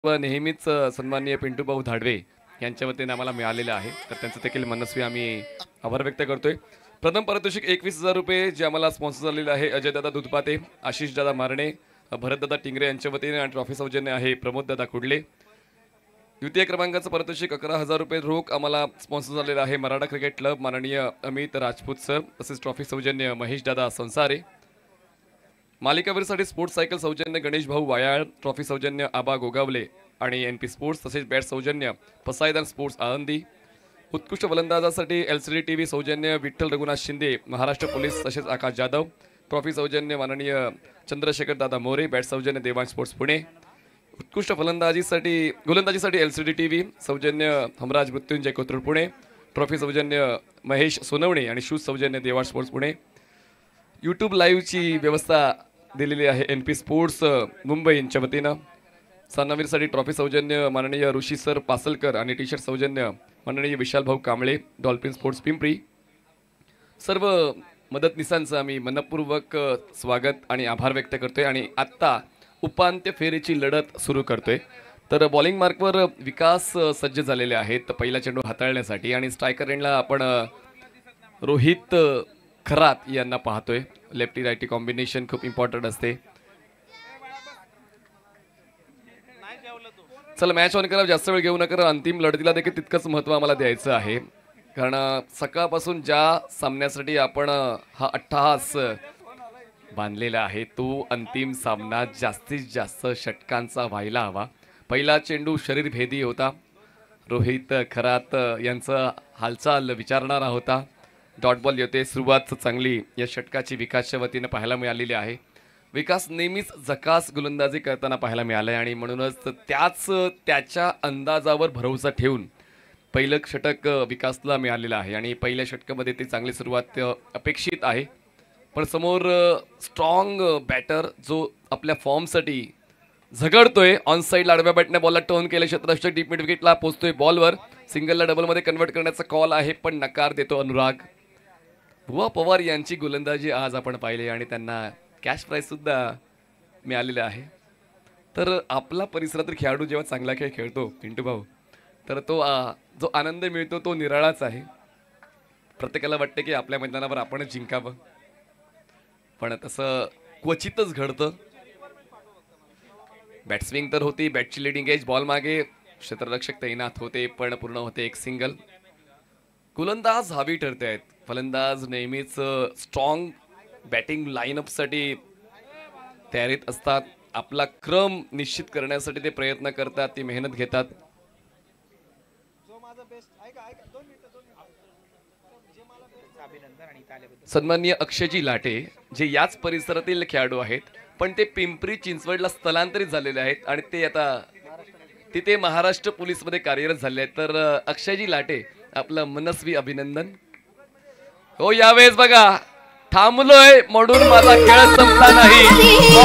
व नेहमीच सन्माननीय पिंटू भाऊ धाडवे यांच्या वतीने आम्हाला मिळालेलं आहे, तर त्यांचं देखील मनस्वी आम्ही आभार व्यक्त करतोय। प्रथम पारितोषिक 21,000 रुपये जे आम्हाला स्पॉन्सर झालेलं आहे अजयदादा दुधपाते, आशिषदादा मारणे, भरतदादा टिंगरे यांच्या वतीने आणि ट्रॉफी सौजन्य आहे प्रमोददादा कुडले। द्वितीय क्रमांकाचं पारितोषिक 11,000 रुपये रोख आम्हाला स्पॉन्सर झालेलं आहे मराठा क्रिकेट क्लब माननीय अमित राजपूत सर, तसेच ट्रॉफी सौजन्य महेशदादा संसारे। मालिकावीरसाठी स्पोर्ट्स सायकल सौजन्य गणेश भाऊ वायाळ, ट्रॉफी सौजन्य आबा गोगावले आणि एनपी स्पोर्ट्स, तसेच बॅट सौजन्य पसायदान स्पोर्ट्स आळंदी। उत्कृष्ट फलंदाजासाठी एलसीडी टीव्ही सौजन्य विठ्ठल रघुनाथ शिंदे महाराष्ट्र पोलीस, तसेच आकाश जाधव, ट्रॉफी सौजन्य माननीय चंद्रशेखर दादा मोरे, बॅट सौजन्य देवांश स्पोर्ट्स पुणे। उत्कृष्ट गोलंदाजीसाठी एलसीडी टीव्ही सौजन्य हमराज मृत्युंजय कोथरूड पुणे, ट्रॉफी सौजन्य महेश सोनवणे आणि शूज सौजन्य देवांश स्पोर्ट्स पुणे। यूट्यूब लाईव्हची व्यवस्था दिलेली आहे एनपी स्पोर्ट्स मुंबई यांच्या वतीनं। सामनावीरसाठी ट्रॉफी सौजन्य माननीय ऋषी सर पासलकर आणि टी शर्ट सौजन्य माननीय विशाल भाऊ कांबळे, डॉल्फिन स्पोर्ट्स पिंपरी। सर्व मदतनीसांचं आम्ही मनपूर्वक स्वागत आणि आभार व्यक्त करतोय आणि आत्ता उपांत्य फेरीची लढत सुरू करतोय। तर बॉलिंग मार्कवर विकास सज्ज झालेले आहेत पहिला चेंडू हाताळण्यासाठी आणि स्ट्रायकर एंडला आपण रोहित खरात यांना पाहतोय। लेफ्टी रायटी कॉम्बिनेशन खूप इम्पॉर्टंट असते। चला मॅच ऑन करा, जास्त वेळ घेऊ नका, अंतिम लढतीला देखील तितकंच महत्त्व आम्हाला द्यायचं आहे, कारण सकाळपासून ज्या सामन्यासाठी आपण हा अट्टहास बांधलेला आहे तो अंतिम सामना जास्तीत जास्त षटकांचा व्हायला हवा। पहिला चेंडू शरीरभेदी होता, रोहित खरात यांचं हालचाल विचारणारा होता, डॉट बॉल येते। सुरुवात चांगली या षटकाची विकासच्या वतीने पाहायला मिळालेली आहे। विकास नेहमीच झकास गोलंदाजी करताना पाहायला मिळाले आणि म्हणूनच त्याच्या अंदाजावर भरोसा ठेवून पहिलं षटक विकासला मिळालेलं आहे आणि पहिल्या षटकामध्ये ती चांगली सुरुवात अपेक्षित आहे। पण समोर स्ट्रॉंग बॅटर जो आपल्या फॉर्मसाठी झगडतोय, ऑन साईडला आडव्या बॅटने बॉलला टर्न केले, क्षेत्ररक्षक डीप मिड विकेटला पोहोचतोय, बॉलवर सिंगलला डबलमध्ये कन्वर्ट करण्याचा कॉल आहे पण नकार देतो अनुराग। भुवा पवार यांची गोलंदाजी आज आपण पाहिली आणि त्यांना कॅश प्राइज सुद्धा मिळालेलं आहे। तर आपला परिसरातील खेळाडू जेव्हा चांगला खेळ खेळतो पिंटू भाऊ, तर तो जो आनंद मिळतो तो निराळाच आहे। प्रत्येकाला वाटते की आपल्या मैदानावर आपणच जिंकावं, पण तसं क्वचितच घडतं। बॅट्सविंग तर होती, बॅटची लिडिंग एज, बॉल मागे क्षेत्ररक्षक तैनात होते पण पूर्ण होते एक सिंगल। गोलंदाज हवी ठरते आहेत, फलंदाज नेहमीच स्ट्रॉंग बॅटिंग लाईनअपसाठी तयारीत असतात, आपला क्रम निश्चित करण्यासाठी ते प्रयत्न करतात, ती मेहनत घेतात। सन्माननीय अक्षयजी लाटे जे याच परिसरातील खेळाडू आहेत पण ते पिंपरी चिंचवडला स्थलांतरित झालेले आहेत आणि ते आता तिथे महाराष्ट्र पोलीस मध्ये कार्यरत झाले आहेत। तर अक्षयजी लाटे आपलं मनस्वी अभिनंदन हो। यावेळेस बघा थांबलोय म्हणून माझा खेळ संपला नाही।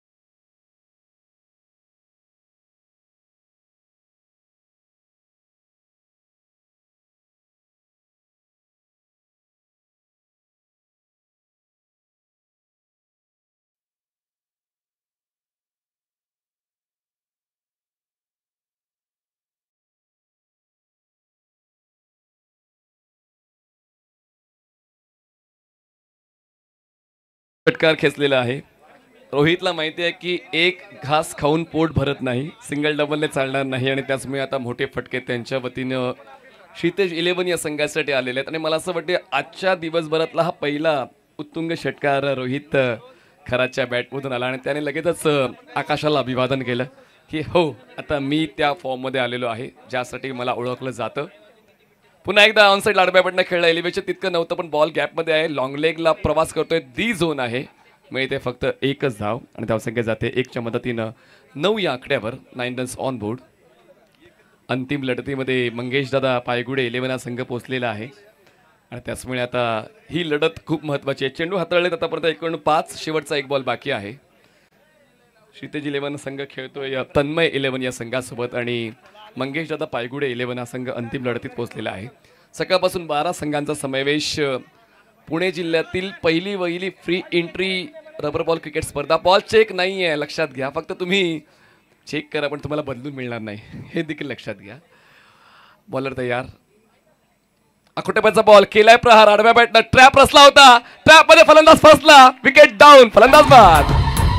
षटकार खेचलेला आहे। रोहितला माहिती आहे की एक घास खाऊन पोट भरत नाही, सिंगल डबलने चालणार नाही आणि त्याचमुळे आता मोठे फटके त्यांच्या वतीनं क्षितिज 11 या संघासाठी आलेले आहेत आणि मला असं वाटते आजच्या दिवसभरातला हा पहिला उत्तुंग षटकार रोहित खराच्या बॅटमधून आला आणि त्याने लगेचच आकाशाला अभिवादन केलं की हो आता मी त्या फॉर्ममध्ये आलेलो आहे ज्यासाठी मला ओळखलं जातं। पुन्हा एकदा ऑन साईड आडव्या बॅटने खेळला, एलिव्हेशन तितकं नव्हतं पण बॉल गॅपमध्ये आहे, लॉंग लेगला प्रवास करतोय, दी झोन आहे, मिळते फक्त एकच धाव आणि धावसंख्या जाते 1च्या मदतीनं 9 या आकड्यावर, 9 रन्स ऑन बोर्ड। अंतिम लढतीमध्ये मंगेश दादा पायगुडे 11 संघ पोहोचलेला आहे आणि त्याचमुळे आता ही लढत खूप महत्त्वाची आहे। चेंडू हाताळलेत आतापर्यंत एकूण 5, शेवटचा एक बॉल बाकी आहे। क्षितिज 11 संघ खेळतोय तन्मय 11 या संघासोबत आणि मंगेश दादा पायगुडे 11 हा संघ अंतिम लढतीत पोहोचलेला आहे। सकाळपासून 12 संघांचा समावेश पुणे जिल्ह्यातील पहिली free entry rubber ball cricket स्पर्धा। बॉल चेक नाही आहे लक्षात घ्या, फक्त तुम्ही चेक करा, पण तुम्हाला बदलून मिळणार नाही हे देखील लक्षात घ्या. बॉलर तयार. अकोटेपचा बॉल केलाय प्रहार. आडव्या बॅटनं ट्रॅप रचला होता. ट्रॅप मध्ये फलंदाज फसला. Wicket down. फलंदाज बाद.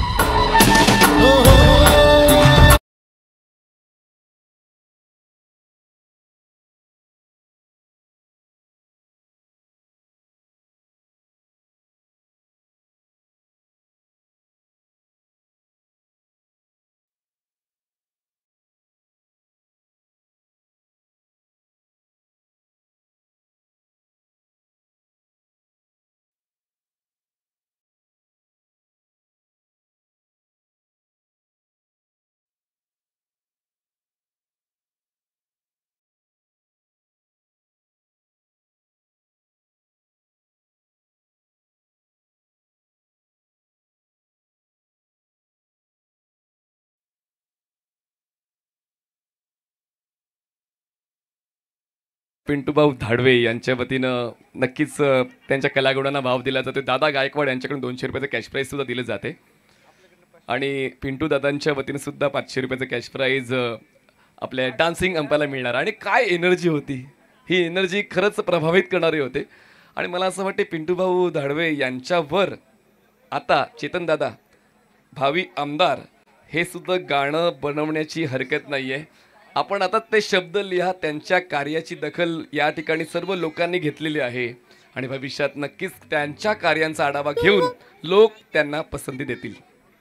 पिंटू भाऊ धाडवे यांच्या वतीनं नक्कीच त्यांच्या कलागुणांना भाव दिला जातो. दादा गायकवाड यांच्याकडून 200 रुपयाचं कॅश प्राईज सुद्धा दिलं जाते आणि पिंटू दादांच्या वतीने सुद्धा 500 रुपयाचं कॅश प्राईज आपल्या डान्सिंग अंपाला मिळणार. आणि काय एनर्जी होती ही. एनर्जी खरंच प्रभावित करणारी होते. आणि मला असं वाटते पिंटू भाऊ धाडवे यांच्यावर आता चेतन दादा भावी आमदार हे सुद्धा गाणं बनवण्याची हरकत नाही आहे. आपण आता ते शब्द लिहा. त्यांच्या कार्याची दखल या ठिकाणी सर्व लोकांनी घेतलेली आहे आणि भविष्यात नक्कीच त्यांच्या कार्यांचा आढावा घेऊन लोक त्यांना पसंती देतील.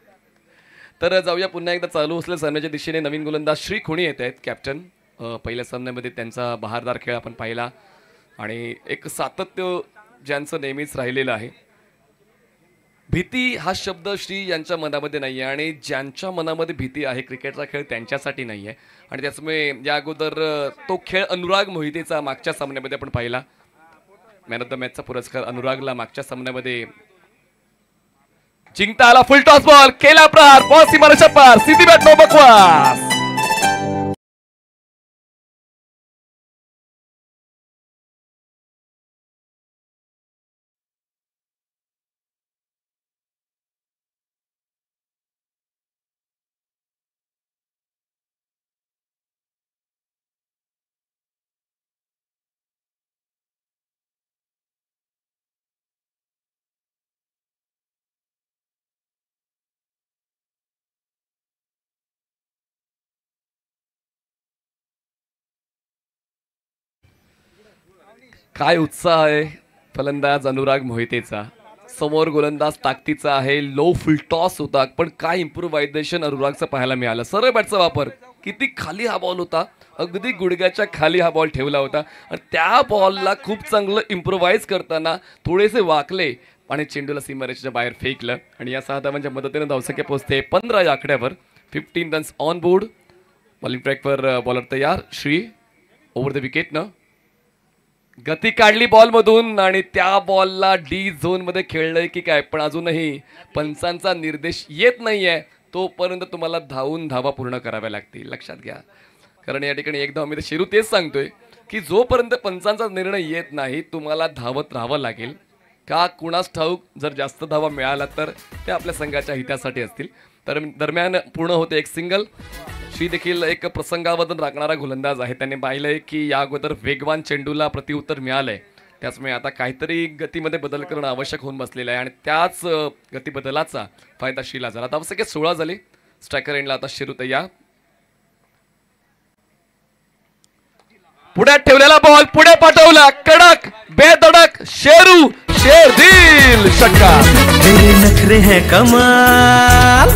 तर जाऊया पुन्हा एकदा चालू असलेल्या सामन्याच्या दिशेने. नवीन गोलंदाज श्री खुणी येत आहेत कॅप्टन. पहिल्या सामन्यामध्ये त्यांचा बहारदार खेळ आपण पाहिला आणि एक सातत्य ज्यांचं नेहमीच राहिलेलं आहे. भीती हा शब्द श्री यांच्या मनामध्ये नाही आहे आणि ज्यांच्या मनामध्ये भीती आहे क्रिकेटचा खेळ त्यांच्यासाठी नाही आहे. आणि त्याचमुळे या अगोदर तो खेळ अनुराग मोहितेचा मागच्या सामन्यामध्ये आपण पाहिला. मॅन ऑफ द मॅचचा पुरस्कार अनुरागला मागच्या सामन्यामध्ये जिंकता आला. फुल टॉस बॉल केला प्रहार. बॉल सीमारेषा पार. सीधी बॅट नो बकवास. काय उत्साह आहे फलंदाज अनुराग मोहितेचा. समोर गोलंदाज ताकदीचा आहे. लो फुल टॉस होता पण काय इम्प्रोव्हायझेशन अनुरागचं पाहायला मिळालं. सरळ बॅटचा वापर. किती खाली हा बॉल होता. अगदी गुडघ्याच्या खाली हा बॉल ठेवला होता आणि त्या बॉलला खूप चांगलं इम्प्रोव्हाइज करताना थोडेसे वाकले आणि चेंडूला सीमारेषेच्या बाहेर फेकलं आणि या 6 धावांच्या मदतीने धावसंख्या पोहोचते 15 या आकड्यावर. 15 रन्स ऑन बोर्ड. बॉलिंग ट्रॅकवर बॉलर तयार. श्री ओव्हर द विकेट न गती काढली बॉल मधून आणि त्या बॉलला डी झोन मध्ये खेळलंय की काय. पण अजूनही पंचांचा निर्देश येत नाहीये तोपर्यंत तुम्हाला धावून धावा पूर्ण कराव्या लागतील. लक्षात घ्या. कारण या ठिकाणी एक धाव मी शिरू तेच सांगतोय की जोपर्यंत पंचांचा निर्णय येत नाही तुम्हाला धावत राहावं लागेल. का कुणास ठाऊक जर जास्त धावा मिळाला तर ते आपल्या संघाच्या हितासाठी असतील. तर दरम्यान पूर्ण होते एक सिंगल. श्री देखील एक प्रसंगावरून राखणारा गोलंदाज आहे. त्याने पाहिलंय की या अगोदर वेगवान चेंडूला प्रतिउत्तर मिळालंय. त्याचमुळे आता काहीतरी गतीमध्ये बदल करणं आवश्यक होऊन बसलेलं आहे आणि त्याच गती बदलाचा फायदा श्रीला झाला. आता आवश्यक 16 झाले. स्ट्रायकर एंडला आता शेरू तयार. पुढे ठेवलेला बॉल पुढे पाठवला. कडक बेधडक शेरू शेरदिल षटकार. तेरे नखरे हैं कमाल.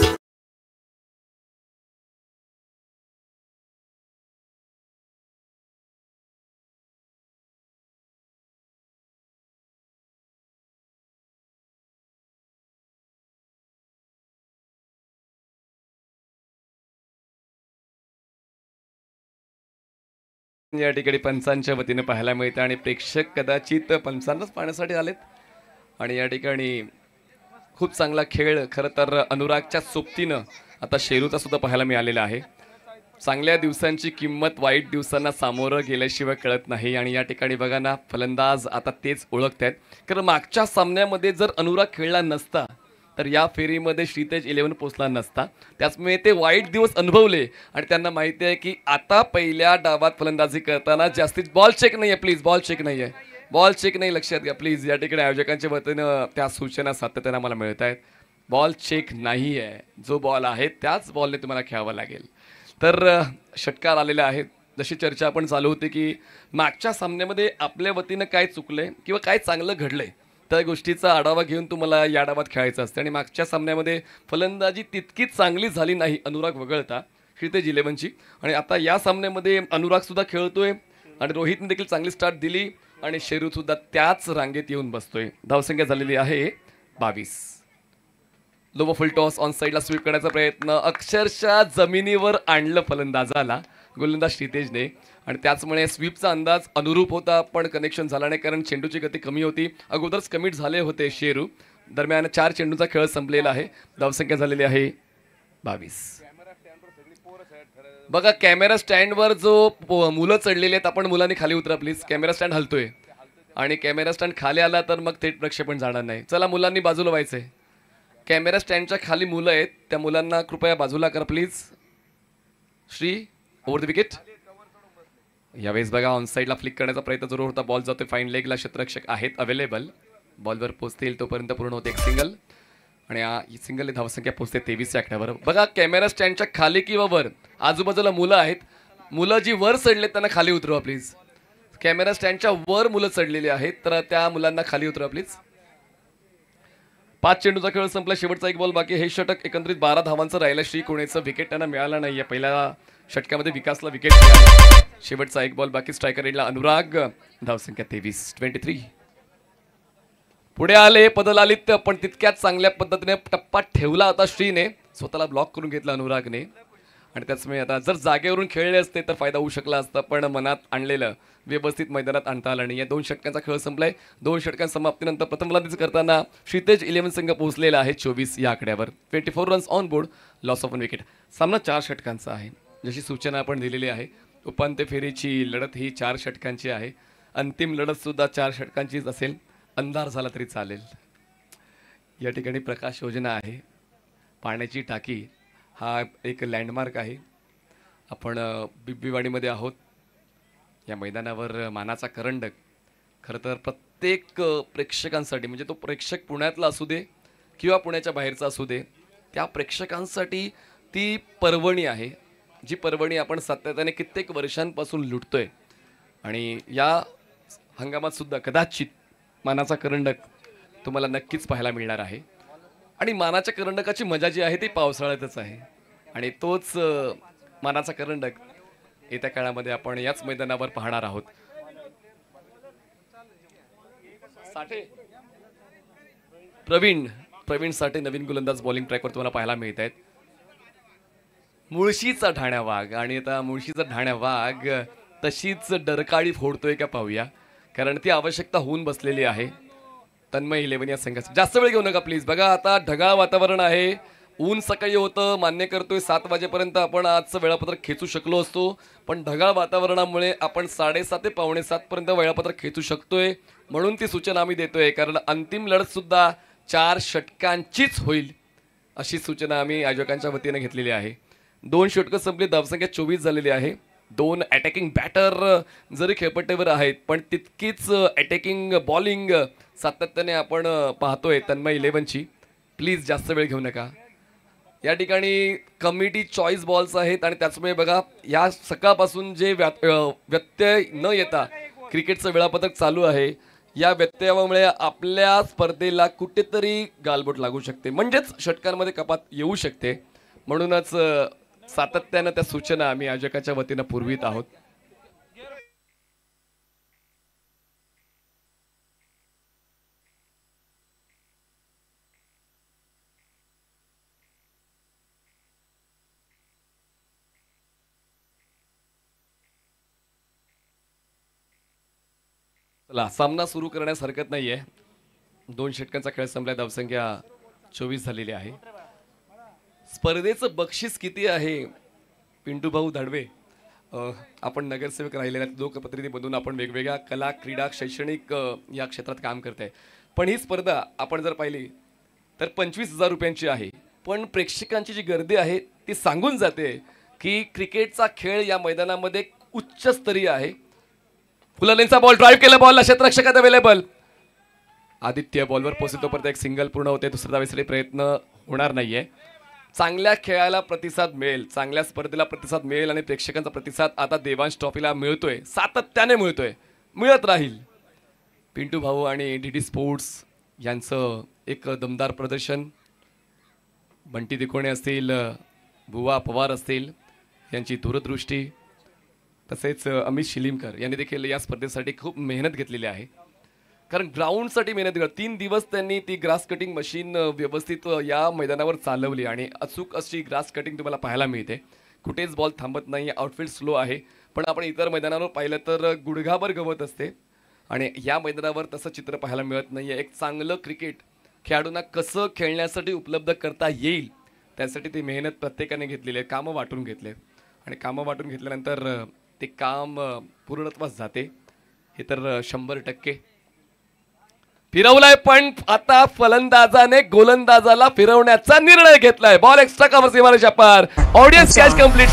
या ठिकाणी पंचांच्या वतीने पाहायला मिळतं आणि प्रेक्षक कदाचित पंचांनाच पाहण्यासाठी आलेत. आणि या ठिकाणी खूप चांगला खेळ खरं तर अनुरागच्या सोबतीनं आता शेरूचा सुद्धा पाहायला मिळालेला आहे. चांगल्या दिवसांची किंमत वाईट दिवसांना सामोरं गेल्याशिवाय कळत नाही आणि या ठिकाणी बघा ना फलंदाज आता तेच ओळखत आहेत. कारण मागच्या सामन्यामध्ये जर अनुराग खेळला नसता तर या फेरीमध्ये श्रीतेज 11 पोचला नसता. त्याचमुळे ते वाईट दिवस अनुभवले आणि त्यांना माहिती आहे की आता पहिल्या डावात फलंदाजी करताना जास्तीत बॉल चेक नाही आहे, प्लीज बॉल चेक नाही आहे, बॉल चेक नाही, लक्षात घ्या प्लीज. या ठिकाणी आयोजकांच्या वतीनं त्या सूचना सातत्यानं मला मिळत आहेत. बॉल चेक नाही आहे, जो बॉल आहे त्याच बॉलने तुम्हाला खेळावं लागेल. तर षटकार आलेले आहेत. जशी चर्चा आपण चालू होती की मागच्या सामन्यामध्ये आपल्या वतीनं काय चुकलंय किंवा काय चांगलं घडलंय त्या गोष्टीचा आढावा घेऊन तुम्हाला या डावात खेळायचं असतं. आणि मागच्या सामन्यामध्ये फलंदाजी तितकीच चांगली झाली नाही अनुराग वगळता श्रीतेज 11ची. आणि आता या सामन्यामध्ये अनुरागसुद्धा खेळतोय आणि रोहितने देखील चांगली स्टार्ट दिली आणि शेरूसुद्धा त्याच रांगेत येऊन बसतोय. धावसंख्या झालेली आहे 22. लोवर फुल टॉस ऑन साईडला स्वीप करण्याचा प्रयत्न अक्षरशः जमिनीवर आणलं फलंदाजाला गोलंदाज श्रीतेजने. आणि त्याचमुळे स्वीपचा अंदाज अनुरूप होता पण कनेक्शन झाला नाही कारण चेंडूची गती कमी होती. अगोदरच कमिट झाले होते शेरू. दरम्यान 4 चेंडूचा खेळ संपलेला आहे. धावसंख्या झालेली आहे 22. बघा कॅमेरा स्टँडवर जो मुलं चढलेले आहेत आपण मुलांनी खाली उतरा प्लीज. कॅमेरा स्टँड हलतोय आणि कॅमेरा स्टँड खाली आला तर मग थेट प्रक्षेपण जाणार नाही. चला मुलांनी बाजूला व्हायचंय. कॅमेरा स्टँडच्या खाली मुलं आहेत त्या मुलांना कृपया बाजूला करा please. Shri over the wicket. यावेळेस बघा ऑन साईडला फ्लिक करण्याचा प्रयत्न जरूर होता. बॉल जातोय फाईन लेगला. क्षेत्ररक्षक आहेत अवेलेबल. बॉलवर पोहोचतील तोपर्यंत पूर्ण होते एक सिंगल आणि सिंगल धावसंख्या पोहोचते 23 या आकड्यावर. बघा कॅमेरा स्टँडच्या खाली किंवा वर आजूबाजूला मुलं आहेत. मुलं जी वर चढलेत त्यांना खाली उतरवा प्लीज. कॅमेरा स्टँडच्या वर मुलं चढलेली आहेत तर त्या मुलांना खाली उतरवा प्लीज. 5 चेंडूचा खेळ संपला. शेवटचा एक बॉल बाकी. हे षटक एकंदरीत 12 धावांचं राहिलं. श्रीकोणेचं विकेट त्यांना मिळालं नाहीये. पहिल्या षटकामध्ये विकासला विकेट मिळाली. शेवटचा एक बॉल बाकी. स्ट्रायकर एंडला अनुराग. धावसंख्या 23. पुढे आले पदलालित पण तितक्याच चांगल्या पद्धतीने टप्पा ठेवला होता श्रीने. स्वतःला ब्लॉक करून घेतला अनुरागने आणि त्याचमुळे आता जर जागेवरून खेळले असते तर फायदा होऊ शकला असता पण मनात आणलेलं व्यवस्थित मैदानात आणता आलं नाही. या 2 षटकांचा खेळ संपलाय. 2 षटकांच्या समाप्तीनंतर प्रथम फलंदाजी करताना श्रीतेज 11 संघ पोहोचलेला आहे 24 या आकड्यावर. 24 runs on board. Loss of 1 wicket. सामना 4 षटकांचा आहे. जशी सूचना आपण दिलेली आहे. उपांत्य फेरीची लढत ही 4 षटकांची आहे. अंतिम लढत सुद्धा 4 षटकांचीच असेल. अंधार झाला तरी चालेल. या ठिकाणी प्रकाश योजना आहे. पाण्याची टाकी हा एक लँडमार्क आहे. आपण बिब्बीवाडीमध्ये आहोत. या मैदानावर मानाचा करंडक खरं तर प्रत्येक प्रेक्षकांसाठी म्हणजे तो प्रेक्षक पुण्यातला असू दे किंवा पुण्याच्या बाहेरचा असू दे त्या प्रेक्षकांसाठी ती पर्वणी आहे. जी पर्वणी आपण सातत्याने कित्येक वर्षांपासून लुटतोय आणि या हंगामात सुद्धा कदाचित मानाचा करंडक तुम्हाला नक्कीच पाहायला मिळणार आहे. आणि मानाच्या करंडकाची मजा जी आहे ती पावसाळ्यातच आहे आणि तोच मानाचा करंडक येत्या काळामध्ये आपण याच मैदानावर पाहणार आहोत. साठे प्रवीण साठे नवीन गोलंदाज बॉलिंग ट्रॅकवर तुम्हाला पाहायला मिळत आहेत. मुळशीचा ढाण्या वाघ आणि आता मुळशीचा ढाण्या वाघ तशीच डरकाळी फोडतोय का पाहूया कारण ती आवश्यकता होऊन बसलेली आहे. तन्मय 11 या संघाचा. जास्त वेळ घेऊ नका प्लीज. बघा आता ढगाळ वातावरण आहे. ऊन सकाळी होतं मान्य करतोय 7 वाजेपर्यंत आपण आजचं वेळापत्रक खेचू शकलो असतो पण ढगाळ वातावरणामुळे आपण 7:30 ते 6:45 पर्यंत वेळापत्रक खेचू शकतोय. म्हणून ती सूचना आम्ही देतोय कारण अंतिम लढत सुद्धा 4 षटकांचीच होईल अशी सूचना आम्ही आयोजकांच्या वतीने घेतलेली आहे. 2 षटकं संपली. धावसंख्या 24 झालेली आहे. 2 अटॅकिंग बॅटर जरी खेळपट्टीवर आहेत पण तितकीच अटॅकिंग बॉलिंग सातत्याने आपण पाहतोय तन्मय 11ची. प्लीज जास्त वेळ घेऊ नका. या ठिकाणी कमिटी चॉईस बॉल्स आहेत आणि त्याचमुळे बघा या सकाळपासून जे व्यत्यय न येता क्रिकेटचं वेळापत्रक चालू आहे या व्यत्ययामुळे आपल्या स्पर्धेला कुठेतरी गालबोट लागू शकते म्हणजेच षटकांमध्ये कपात येऊ शकते. म्हणूनच सातत्यानं त्या सूचना आम्ही आयोजकाच्या वतीनं पुरवित आहोत. चला सामना सुरू करण्यास हरकत नाहीये. 2 षटकांचा खेळ संपलाय. धावसंख्या 24 झालेली आहे. स्पर्धेचं बक्षीस किती आहे पिंटू भाऊ धाडवे. आपण नगरसेवक राहिलेल्या लोकप्रतिनिधीमधून आपण वेगवेगळ्या कला क्रीडा शैक्षणिक या क्षेत्रात काम करत आहे पण ही स्पर्धा आपण जर पाहिली तर 25,000 रुपयांची आहे. पण प्रेक्षकांची जी गर्दी आहे ती सांगून जाते की क्रिकेटचा खेळ या मैदानामध्ये उच्चस्तरीय आहे. फुलालेंचा बॉल ड्राईव्ह केला, बॉलला क्षेत्ररक्षकात अवेलेबल. आदित्य बॉलवर पोहोचतो, परत एक सिंगल पूर्ण होते. दुसऱ्या धावेसाठी प्रयत्न होणार नाहीये. चांगल्या खेळाला प्रतिसाद मिळेल, चांगल्या स्पर्धेला प्रतिसाद मिळेल आणि प्रेक्षकांचा प्रतिसाद आता देवांश ट्रॉफीला मिळतोय, सातत्याने मिळतोय, मिळत राहील. पिंटू भाऊ आणि डीडी स्पोर्ट्स यांचं एक दमदार प्रदर्शन. बंटी दिकोणे असतील, बुवा पवार असतील, यांची दूरदृष्टी, तसेच अमित शिलीमकर यांनी देखील या स्पर्धेसाठी खूप मेहनत घेतलेली आहे. कारण ग्राउंडसाठी मेहनत करत 3 दिवस त्यांनी ती ग्रास कटिंग मशीन व्यवस्थित या मैदानावर चालवली आणि अचूक अशी ग्रास कटिंग तुम्हाला पाहायला मिळते. कुठेच बॉल थांबत नाही, आउटफील्ड स्लो आहे. पण आपण इतर मैदानावर पाहिलं तर गुडघाभर गवत असते आणि या मैदानावर तसं चित्र पाहायला मिळत नाही आहे. एक चांगलं क्रिकेट खेळाडूंना कसं खेळण्यासाठी उपलब्ध करता येईल त्यासाठी ती मेहनत प्रत्येकाने घेतलेली आहे. कामं वाटून घेतले आणि कामं वाटून घेतल्यानंतर ते काम पूर्णत्वास जाते, हे तर 100%. फिरवलाय पण आता फलंदाजाने गोलंदाजाला फिरवण्याचा निर्णय घेतलाय. बॉल एक्स्ट्रा कव्हर सीमारेषा पार. Audience catch complete.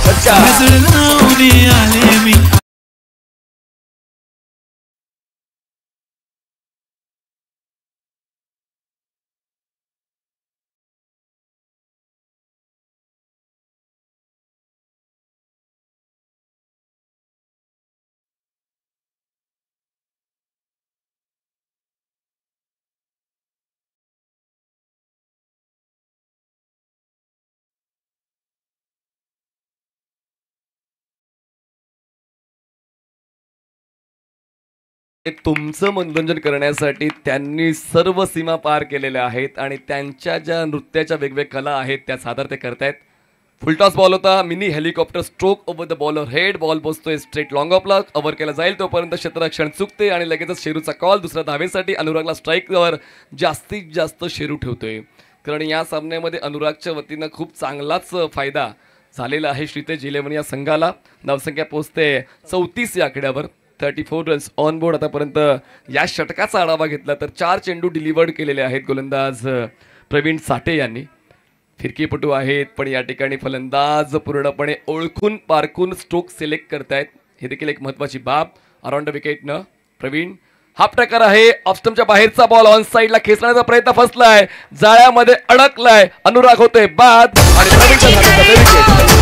तुमचं मनोरंजन करण्यासाठी त्यांनी सर्व सीमा पार केलेल्या आहेत आणि त्यांच्या ज्या नृत्याच्या वेगवेगळ्या कला आहेत त्या सादर ते करतायत. फुलटॉस बॉल होता, mini helicopter stroke over the bowler head. Ball पोचतोय स्ट्रेट लॉंग ऑफला, ओव्हर केला जाईल तोपर्यंत क्षेत्ररक्षण चुकते आणि लगेचच शेरूचा कॉल. दुसऱ्या धावेसाठी अनुरागला स्ट्राईकवर जास्तीत जास्त शेरू ठेवतोय, कारण या सामन्यामध्ये अनुरागच्या वतीनं खूप चांगलाच फायदा झालेला आहे. श्रीतेज 11 या संघाला धावसंख्या पोचते 34 या आकड्यावर. 34 रन्स ऑन बोर्ड. आतापर्यंत या षटकाचा आढावा घेतला तर 4 चेंडू डिलिव्हर्ड केलेले आहेत गोलंदाज प्रवीण साठे यांनी. फिरकीपटू आहेत पण या ठिकाणी फलंदाज पूर्णपणे ओळखून पारखून स्ट्रोक सिलेक्ट करतायत, हे देखील एक महत्वाची बाब. अराउंड द विकेटनं प्रवीण. हाफ टॅकर आहे, ऑफस्टमच्या बाहेरचा बॉल ऑन साईडला खेचण्याचा प्रयत्न फसलाय, जाळ्यामध्ये अडकलाय. अनुराग होतोय बाद आणि प्रवीणच्या हातात विकेट.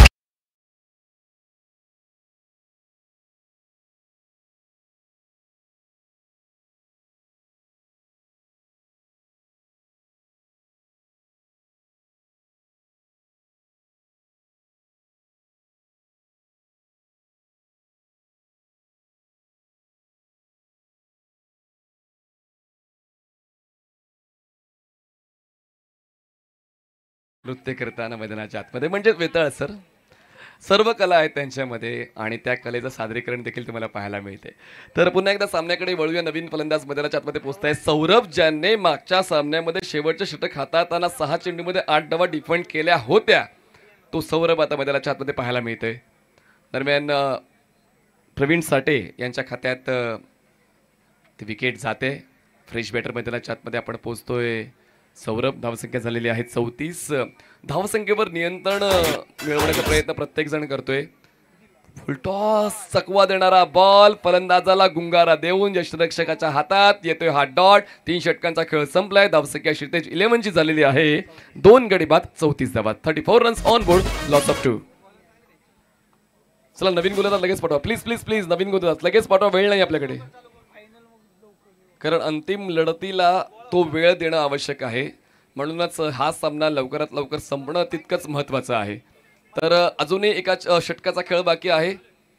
नृत्य करताना मैदानाच्या आतमध्ये म्हणजे वेताळ सर, सर्व कला आहेत त्यांच्यामध्ये आणि त्या कलेचं सादरीकरण देखील तुम्हाला पाहायला मिळते. तर पुन्हा एकदा सामन्याकडे वळूया. नवीन फलंदाज मैदानाच्या आतमध्ये पोहोचत आहे सौरभ, ज्याने मागच्या सामन्यामध्ये शेवटचे षटक हाताळताना 6 चेंडूमध्ये 8 धावा डिफेंड केल्या होत्या. तो सौरभ आता मैदानाच्या आतमध्ये पाहायला मिळतोय. दरम्यान प्रवीण साठे यांच्या खात्यात ती विकेट जाते. फ्रेश बॅटर मैदानाच्या आतमध्ये आपण पोहोचतोय. सौरभ, धावसंख्या झालेली आहे 34. धावसंख्येवर नियंत्रण मिळवण्याचा प्रयत्न प्रत्येक जण करतोय. फुलटॉस चकवा देणारा बॉल फलंदाजाला गुंगारा देऊन यष्टिरक्षकाच्या हातात येतोय हा डॉट. 3 षटकांचा खेळ संपलाय. धावसंख्या श्रीतेज 11 ची झालेली आहे. 2 गडी बाद 34 धावा. 34 runs on board, loss of 2. चला नवीन गोलंदाज लगेच पाठवा, प्लीज प्लीज प्लीज. नवीन गोलंदाज लगेच पाठवा, वेळ नाही आपल्याकडे, कारण अंतिम लढतीला तो वेळ देणं आवश्यक आहे. म्हणूनच हा सामना लवकरात लवकर संपणं तितकंच महत्त्वाचं आहे. तर अजूनही एका षटकाचा खेळ बाकी आहे.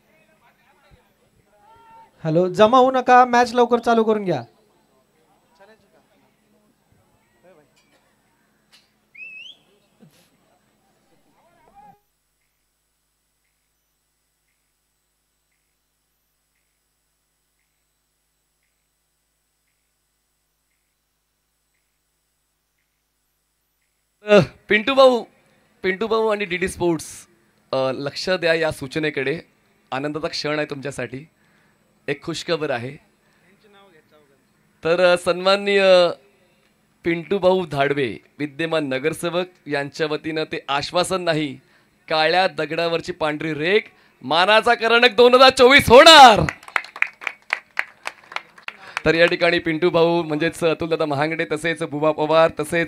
हॅलो, जमा होऊ नका, मॅच लवकर चालू करून घ्या. पिंटू भाऊ आणि डीडी स्पोर्ट्स, लक्ष द्या या सूचनेकडे. आनंदाचा क्षण आहे तुमच्यासाठी. एक खुशखबर आहे. तर सन्माननीय पिंटू भाऊ धाडवे विद्यमान नगरसेवक यांच्या वतीनं ते आश्वासन नाही, काळ्या दगडावरची पांढरी रेख मानाचा करंडक 2024 होणार. तर या ठिकाणी पिंटू भाऊ म्हणजेच अतुलदादा महांगडे, तसेच बुबा पवार, तसेच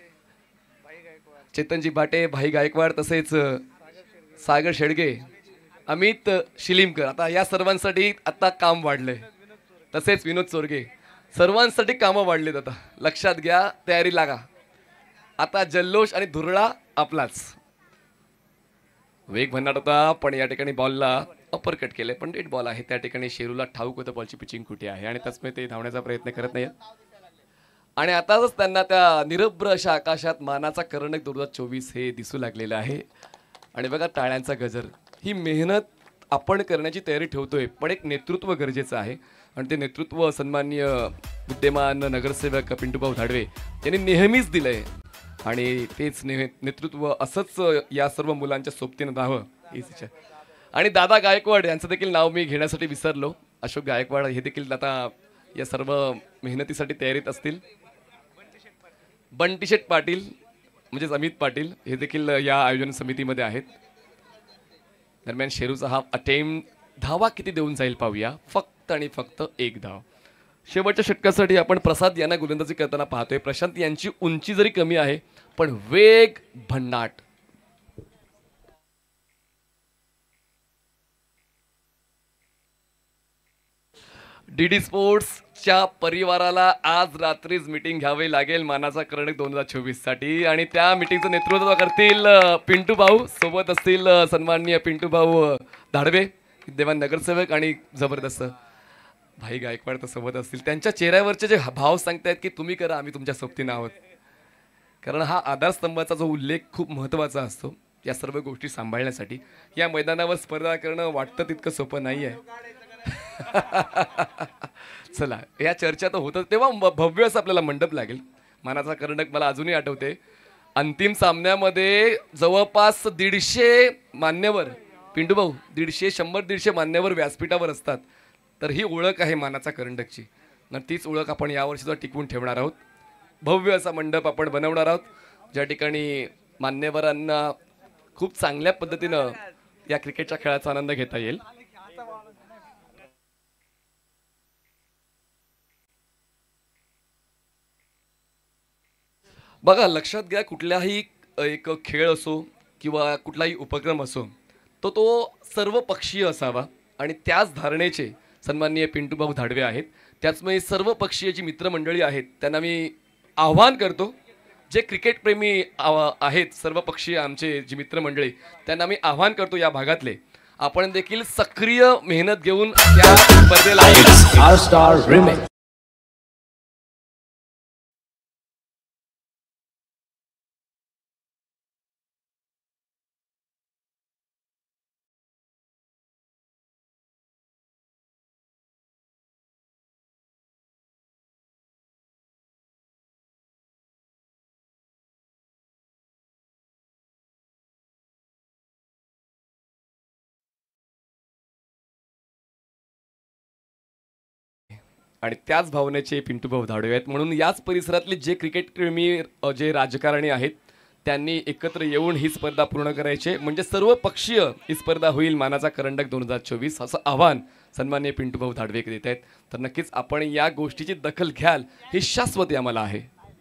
चेतनजी भाटे, भाई गायकवाड, तसेच सागर शेडगे, अमित शिलीमकर, आता या सर्वांसाठी आता काम वाढलंय. तसेच विनोद चोरगे, सर्वांसाठी कामं वाढलेत. आता लक्षात घ्या, तयारी लागा. आता जल्लोष आणि धुरळा आपलाच. वेग भन्नाट होता, पण या ठिकाणी बॉलला अपर कट केले, पण डेट बॉल आहे. त्या ठिकाणी शेरूला ठाऊक होतं बॉलची पिचिंग कुठे आहे आणि त्याचमुळे ते धावण्याचा प्रयत्न करत नाहीत. आणि आताच त्यांना त्या निरभ्र अशा आकाशात मानाचा करंडक 2024 हे दिसू लागलेलं आहे. आणि बघा टाळ्यांचा गजर. ही मेहनत आपण करण्याची तयारी ठेवतोय, पण एक नेतृत्व गरजेचं आहे. आणि ते नेतृत्व सन्माननीय विद्यमान नगरसेवक पिंटूभाऊ धाडवे यांनी नेहमीच दिलंय. आणि तेच नेतृत्व असंच या सर्व मुलांच्या सोबतीनं राहावं. आणि दादा गायकवाड यांचं देखील नाव मी घेण्यासाठी विसरलो. अशोक गायकवाड हे देखील आता या सर्व मेहनतीसाठी तयारीत असतील. बंटीशेठ पाटील म्हणजेच अमित पाटील हे देखील या आयोजन समितीमध्ये आहेत. दरम्यान शेरूचा हा अटेम्प्ट धावा किती देऊन जाईल पाहूया. फक्त आणि फक्त 1 धाव. शेवटच्या षटकासाठी आपण प्रसाद यांना गोलंदाजी करताना पाहतोय. प्रशांत यांची उंची जरी कमी आहे, पण वेग भन्नाट. डीडी स्पोर्ट्सच्या परिवाराला आज रात्रीच मीटिंग घ्यावी लागेल मानाचा करंडक 2024 साठी. आणि त्या मीटिंगचं नेतृत्व करतील पिंटू भाऊ, सोबत असतील सन्माननीय पिंटू भाऊ धाडवे विद्यमान नगरसेवक, आणि जबरदस्त भाई गायकवाड तर सोबत असतील. त्यांच्या चेहऱ्यावरचे जे भाव सांगतायत की तुम्ही करा, आम्ही तुमच्या सोबतीनं आहोत. कारण हा आधारस्तंभाचा जो उल्लेख खूप महत्त्वाचा असतो या सर्व गोष्टी सांभाळण्यासाठी. या मैदानावर स्पर्धा करणं वाटतं तितकं सोपं नाही आहे. चला, या चर्चा तर होतं तेव्हा भव्य असं आपल्याला मंडप लागेल. मानाचा करंडक मला अजूनही आठवते. अंतिम सामन्यामध्ये जवळपास 150 मान्यवर, पिंटू भाऊ 100-150 मान्यवर व्यासपीठावर असतात. तर ही ओळख आहे मानाचा करंडकची. आणि तीच ओळख आपण यावर्षी सुद्धा टिकवून ठेवणार आहोत. भव्य असा मंडप आपण बनवणार आहोत, ज्या ठिकाणी मान्यवरांना खूप चांगल्या पद्धतीनं या क्रिकेटच्या खेळाचा आनंद घेता येईल. बघा, लक्षात घ्या, कुठलाही एक खेळ असो किंवा कुठलाही उपक्रम असो, तो सर्वपक्षीय असावा. आणि त्याच धारणेचे सन्माननीय पिंटूभाऊ धाडवे आहेत. त्याचमुळे सर्वपक्षीय जी मित्रमंडळी आहेत त्यांना मी आव्हान करतो, जे क्रिकेटप्रेमी आहेत सर्वपक्षीय आमचे जी मित्रमंडळी, त्यांना मी आव्हान करतो या भागातले, आपण देखील सक्रिय मेहनत घेऊन त्या स्पर्धेला आणि त्याच भावनेचे पिंटूभाऊ धाडवे आहेत. म्हणून याच परिसरातले जे क्रिकेटप्रेमी जे राजकारणी आहेत त्यांनी एकत्र येऊन ही स्पर्धा पूर्ण करायची, म्हणजे सर्वपक्षीय ही स्पर्धा होईल मानाचा करंडक 2024 असं आव्हान सन्माननीय पिंटूभाऊ धाडवे देत आहेत. तर नक्कीच आपण या गोष्टीची दखल घ्याल ही शाश्वती आम्हाला आहे.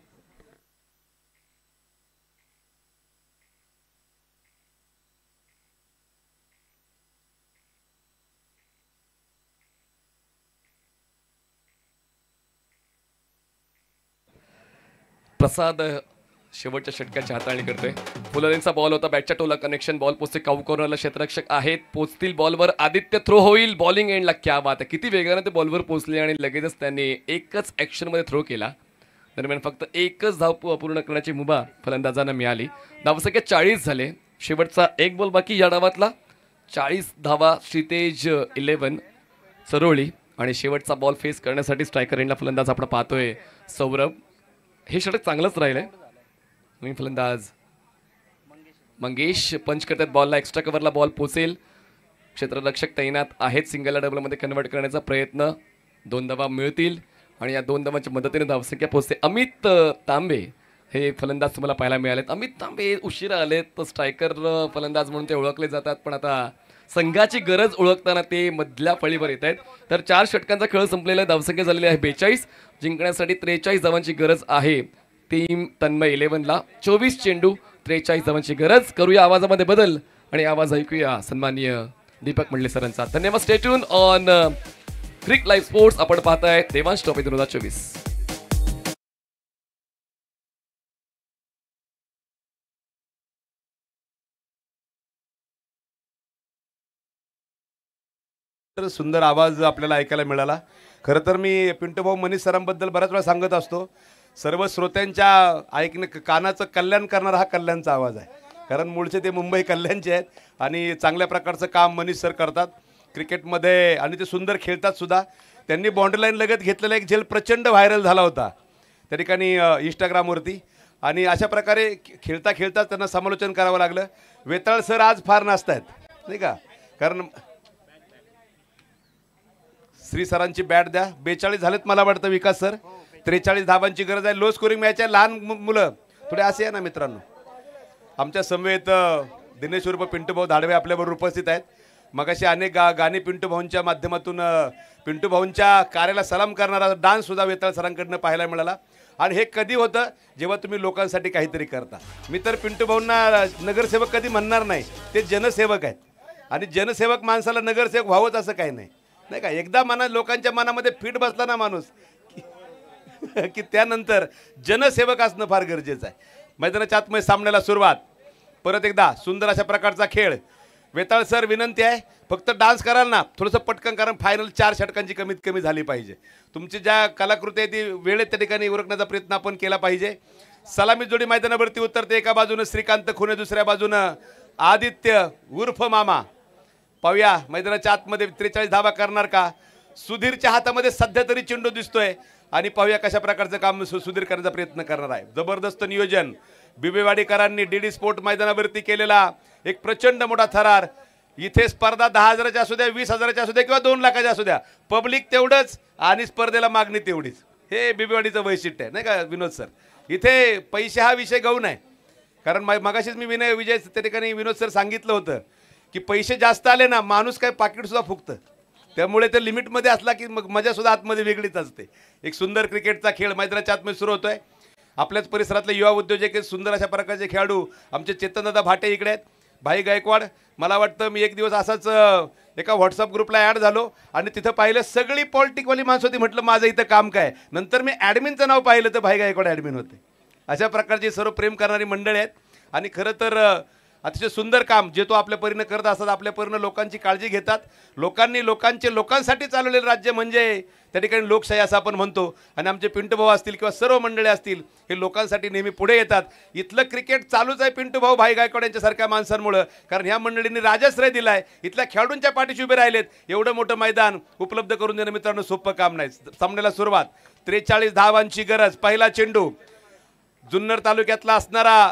प्रसाद शेवटच्या षटकाची हाताळणी करतोय. फुलरेंचा बॉल होता, बॅटच्या टोला कनेक्शन, बॉल पोचते काऊ कॉर्नरला, क्षेत्ररक्षक आहेत, पोचतील बॉलवर, आदित्य थ्रो होईल, बॉलिंग एंडला. क्या बात आहे, किती वेगाने ते बॉलवर पोचले आणि लगेचच त्यांनी एकच ॲक्शनमध्ये थ्रो केला. दरम्यान फक्त एकच धाव पूर्ण करण्याची मुभा फलंदाजांना मिळाली. धावसंख्या 40 झाले. शेवटचा एक बॉल बाकी या डावातला. 40 धावा श्रीतेज 11 सरोळी. आणि शेवटचा बॉल फेस करण्यासाठी स्ट्रायकर एंडला फलंदाज आपण पाहतोय सौरभ. हे षटक चांगलंच राहिलंय. नवीन फलंदाज मंगेश पंच करतात बॉलला, एक्स्ट्रा कव्हरला बॉल पोचेल. क्षेत्ररक्षक तैनात आहेत, सिंगलला डबलमध्ये कन्वर्ट करण्याचा प्रयत्न. 2 धावा मिळतील. आणि या 2 धावांच्या मदतीने धावसंख्या पोहोचते. अमित तांबे हे फलंदाज तुम्हाला पाहायला मिळालेत. अमित तांबे उशिरा आलेत, तर स्ट्रायकर फलंदाज म्हणून ते ओळखले जातात, पण आता संघाची गरज ओळखताना ते मधल्या फळीवर येत आहेत. तर 4 षटकांचा खेळ संपलेला आहे. धावसंख्या झालेली आहे 42. जिंकण्यासाठी 43 धावांची गरज आहे टीम तन्मय 11ला. 24 चेंडू 43 धावांची गरज. करूया आवाजामध्ये बदल आणि आवाज ऐकूया सन्माननीय दीपक मंडले सरांचा. धन्यवाद. Stay tune on crick live sports. आपण पाहताय देवांश ट्रॉफी 2024. तर सुंदर आवाज आपल्याला ऐकायला मिळाला. खरं तर मी पिंटू भाऊ मनीष सरांबद्दल बऱ्याच वेळा सांगत असतो, सर्व श्रोत्यांच्या कानाचं कल्याण करणारा हा कल्याणचा आवाज आहे. कारण मूळचे ते मुंबई कल्याणचे आहेत आणि चांगल्या प्रकारचं काम मनीष सर करतात क्रिकेटमध्ये आणि ते सुंदर खेळतात सुद्धा. त्यांनी बाउंड्री लाईन लगत घेतलेला एक झेल प्रचंड व्हायरल झाला होता त्या ठिकाणी इंस्टाग्रामवरती. आणि अशा प्रकारे खेळता खेळता त्यांना समालोचन करावं लागलं. वेताळ सर आज फार नाचत आहेत नाही का, कारण श्री सरांची बॅट द्या. 42 झालेत मला वाटतं विकास सर. 43 धावांची गरज आहे. लो स्कोरिंग मॅच आहे. लहान मुलं थोडे असे आहे ना मित्रांनो. आमच्या समवेत दिनेश उर्फ पिंटू भाऊ धाडवे आपल्याबरोबर उपस्थित आहेत. मगाशी अनेक गाणी पिंटू भाऊंच्या माध्यमातून पिंटू भाऊंच्या कार्याला सलाम करणारा डान्स सुद्धा वेताळ सरांकडनं पाहायला मिळाला. आणि हे कधी होतं जेव्हा तुम्ही लोकांसाठी काहीतरी करता. मी तर पिंटू भाऊंना नगरसेवक कधी म्हणणार नाही, ते जनसेवक आहेत. आणि जनसेवक माणसाला नगरसेवक व्हावंच असं काही नाही नाही का. एकदा लोकांच्या मनामध्ये फिट बसला ना माणूस की त्यानंतर जनसेवक असणं फार गरजेचं आहे. मैदानाच्या आतमध्ये सामन्याला सुरुवात. परत एकदा सुंदर अशा प्रकारचा खेळ. वेताळ सर विनंती आहे, फक्त डान्स कराल ना थोडंसं पटकन, कारण फायनल 4 षटकांची कमीत कमी झाली पाहिजे. तुमची ज्या कलाकृती आहे ती वेळेत त्या ठिकाणी उरकण्याचा प्रयत्न आपण केला पाहिजे. सलामी जोडी मैदानावरती उतरते. एका बाजूनं श्रीकांत खुने, दुसऱ्या बाजूनं आदित्य उर्फ मामा. पाहूया मैदानाच्या आतमध्ये 43 धावा करणार का. सुधीरच्या हातामध्ये सध्या तरी चेंडू दिसतोय आणि पाहूया कशा प्रकारचं काम सुधीर करण्याचा प्रयत्न करणार आहे. जबरदस्त नियोजन बिबेवाडीकरांनी डीडी स्पोर्ट मैदानावरती केलेला एक प्रचंड मोठा थरार. इथे स्पर्धा 10,000च्या असू द्या, 20,000च्या असू द्या किंवा 2 लाखाच्या असू द्या, पब्लिक तेवढंच आणि स्पर्धेला मागणी तेवढीच. हे बिबेवाडीचं वैशिष्ट्य आहे नाही का विनोद सर. इथे पैसे हा विषय गौण आहे. कारण मगाशीच मी विजय त्या ठिकाणी विनोद सर सांगितलं होतं की पैसे जास्त आले ना माणूस काय पाकिटसुद्धा फुगतं. त्यामुळे ते लिमिटमध्ये असला की मग मजासुद्धा आतमध्ये वेगळीच असते. एक सुंदर क्रिकेटचा खेळ मैदानाच्या आतमध्ये सुरू होतोय. आपल्याच परिसरातले युवा उद्योजक सुंदर अशा प्रकारचे खेळाडू आमचे चेतनदादा भाटे इकडे आहेत. भाई गायकवाड. मला वाटतं मी एक दिवस असाच एका व्हॉट्सअप ग्रुपला ॲड झालो आणि तिथं पाहिलं सगळी पॉलिटिकवाली माणसं होती. म्हटलं माझं इथं काम काय. नंतर मी ॲडमिनचं नाव पाहिलं तर भाई गायकवाड ॲडमिन होते. अशा प्रकारची सर्व प्रेम करणारी मंडळी आहेत. आणि खरं तर अतिशय सुंदर काम जे तो आपल्या परीनं करत असतात. आपल्या परीनं लोकांची काळजी घेतात. लोकांसाठी चालवलेलं राज्य म्हणजे त्या ठिकाणी लोकशाही असं आपण म्हणतो. आणि आमचे पिंटू भाऊ असतील किंवा सर्व मंडळी असतील हे लोकांसाठी नेहमी पुढे येतात. इथलं क्रिकेट चालूच आहे पिंटू भाऊ भाई गायकवाड यांच्यासारख्या माणसांमुळं. कारण ह्या मंडळींनी राजाश्रय दिला आहे. इथल्या खेळाडूंच्या पाठीशी उभे राहिलेत. एवढं मोठं मैदान उपलब्ध करून देणं मित्रांनो सोपं काम नाही. सामन्याला सुरुवात. 43 धावांची गरज. पहिला चेंडू जुन्नर तालुक्यातला असणारा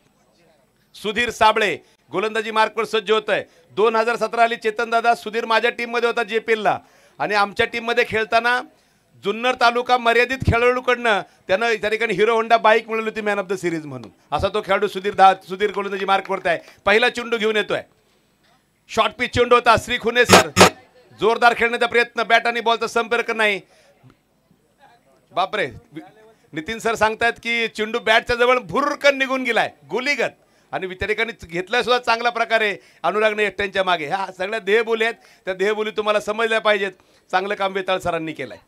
सुधीर साबळे गोलंदाजी मार्कवर सज्ज होत आहे. 2017 आली चेतनदादा. सुधीर माझ्या टीममध्ये होता JPLला आणि आमच्या टीममध्ये खेळताना जुन्नर तालुका मर्यादित खेळाडूकडनं त्यानं त्या ठिकाणी हिरो होंडा बाईक मिळवली होती मॅन ऑफ द सिरीज म्हणून. असा तो खेळाडू सुधीर गोलंदाजी मार्कवरती आहे. पहिला चेंडू घेऊन येतोय. शॉर्ट पिच चेंडू होता. श्री खुने सर जोरदार खेळण्याचा प्रयत्न. बॅट आणि बॉलचा संपर्क नाही. बापरे. नितीन सर सांगतायत की चेंडू बॅटच्या जवळ भुरकन निघून गेलाय गोलीगत. आणि त्या ठिकाणी घेतला सुद्धा चांगल्या प्रकारे अनुरागने एकट्यांच्या मागे. ह्या सगळ्या देहबोली आहेत. त्या देहबोली तुम्हाला समजल्या पाहिजेत. चांगलं काम वेताळ सरांनी केलंय.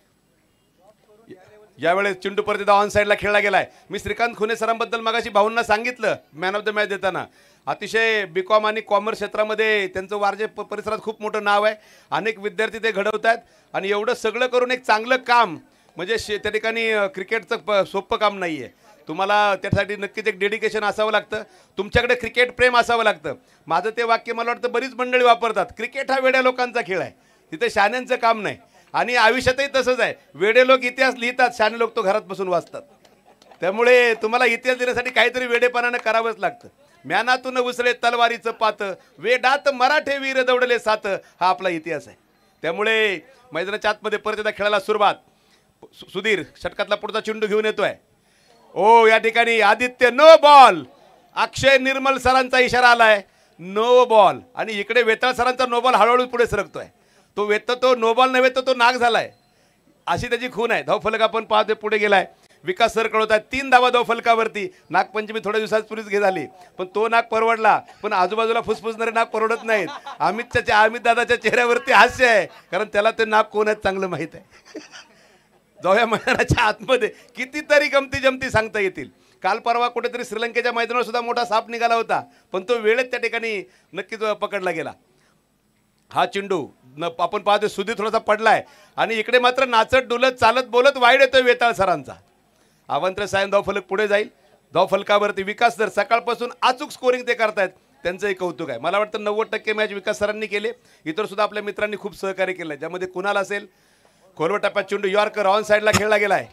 यावेळेस चेंडू परत एकदा ऑन साईडला खेळला गेलाय. मी श्रीकांत खुने सरांबद्दल मगाशी भाऊंना सांगितलं मॅन ऑफ द मॅच देताना. अतिशय BCom आणि कॉमर्स क्षेत्रामध्ये त्यांचं वारजे परिसरात खूप मोठं नाव आहे. अनेक विद्यार्थी ते घडवत आहेत. आणि एवढं सगळं करून एक चांगलं काम म्हणजे त्या ठिकाणी क्रिकेटचं सोपं काम नाही आहे. तुम्हाला त्यासाठी नक्कीच एक डेडिकेशन असावं लागतं. तुमच्याकडे क्रिकेट प्रेम असावं लागतं. माझं ते वाक्य मला वाटतं बरीच मंडळी वापरतात. क्रिकेट हा वेड्या लोकांचा खेळ आहे. तिथे शहाण्यांचं काम नाही. आणि आयुष्यातही तसंच आहे. वेडे लोक इतिहास लिहितात, शहाणे लोक तो घरात बसून वाचतात. त्यामुळे तुम्हाला इतिहास देण्यासाठी काहीतरी वेडेपणानं करावंच लागतं. म्यानातून उसळे तलवारीचं पात, वेडात मराठे वीर दौडले सात, हा आपला इतिहास आहे. त्यामुळे मैदानाच्या आतमध्ये परत एकदा खेळायला सुरुवात. सुधीर षटकातला पुढचा चेंडू घेऊन येतोय. ओ या ठिकाणी आदित्य नो बॉल. अक्षय निर्मल सरांचा इशारा आलाय नो बॉल. आणि इकडे वेताळ सरांचा नो बॉल हळूहळू पुढे सरकतोय. तो नो बॉल नव्हे तो नाग झालाय अशी त्याची खून आहे. धावफलक आपण पाहतोय पुढे गेलाय. विकास सर कळवत आहेत 3 धावा धावफलकावरती. नागपंचमी थोड्या दिवसापूर्वीच घे झाली पण तो नाग परवडला. पण आजूबाजूला फुसफुसणारे नाग परवडत नाहीत. अमित दादाच्या चेहऱ्यावरती हास्य आहे कारण त्याला ते नाग कोण आहेत चांगलं माहित आहे. जाऊया मैदानाच्या आतमध्ये कितीतरी गमती जमती सांगता येतील. काल परवा कुठेतरी श्रीलंकेच्या मैदानावर सुद्धा मोठा साप निघाला होता पण तो वेळेत त्या ठिकाणी नक्कीच पकडला गेला. हा चेंडू आपण पाहतोय सुधीर थोडासा पडलाय आणि इकडे मात्र नाचत डुलत चालत बोलत वाईड येतोय वेताळ सरांचा. अवंत सायन धावफलक पुढे जाईल. धावफलकावरती विकास सर सकाळपासून अचूक स्कोरिंग ते करतायत त्यांचंही कौतुक आहे. मला वाटतं 90% मॅच विकास सरांनी केले. इतर सुद्धा आपल्या मित्रांनी खूप सहकार्य केलं ज्यामध्ये कुणाल असेल. खोलवर टप्प्यात चेंडू यॉर्कर ऑन साईडला खेळला गेलाय.